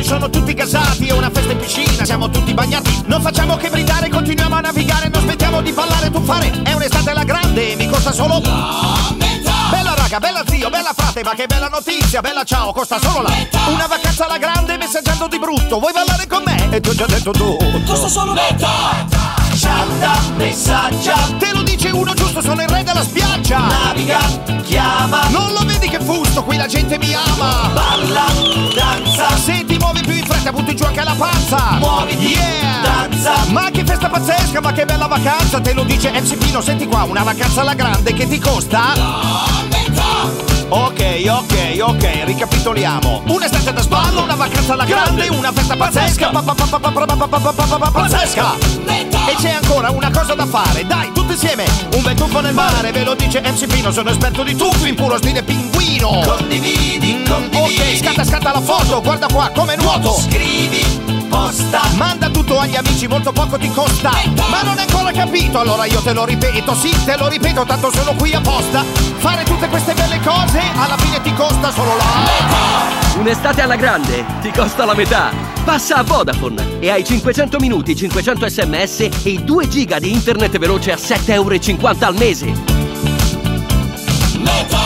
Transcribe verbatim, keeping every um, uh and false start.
sono tutti gasati, è una festa in piscina, siamo tutti bagnati. Non facciamo che brindare, continuiamo a navigare, non smettiamo di ballare e tuffare. È un'estate alla grande, mi costa solo la metà. Bella raga, bella zio, bella frate, ma che bella notizia, bella ciao, costa solo la metà. Una vacanza alla grande, messaggiando di brutto. Vuoi ballare con me? E ti ho già detto tu. Costa solo metà. Chatta, messaggia. Te lo dice uno giusto, sono il re della spiaggia. Naviga, chiama. Non lo vedi che fusto, qui la gente mi ama. Balla, danza. Se ti muovi più in fretta, butti giù anche la panza. Muoviti, yeah. danza. Ma che festa pazzesca, ma che bella vacanza. Te lo dice M C Pino, senti qua, una vacanza alla grande che ti costa la metà. Ok, ok, ok, ricapitoliamo. Un'estate da sballo, una vacanza alla grande, una festa pazzesca, pa- pa- pa- pa- pa- pa- pa- pa- pa- pazzesca. E c'è ancora una cosa da fare, dai, tutti insieme. Un bel tuffo nel mare, ve lo dice M C Pino, sono esperto di tuffi in puro stile pinguino. Condividi, condividi. Ok, scatta, scatta la foto, guarda qua come nuoto. Scrivi, posta. Manda tutto agli amici, molto poco ti costa. Ma non hai ancora capito, allora io te lo ripeto. Sì, te lo ripeto, tanto sono qui apposta. Fare tutte queste belle cose, alla fine ti costa solo la metà. Un'estate alla grande ti costa la metà. Passa a Vodafone e hai cinquecento minuti, cinquecento sms e i due giga di internet veloce a sette euro e cinquanta al mese. Metà.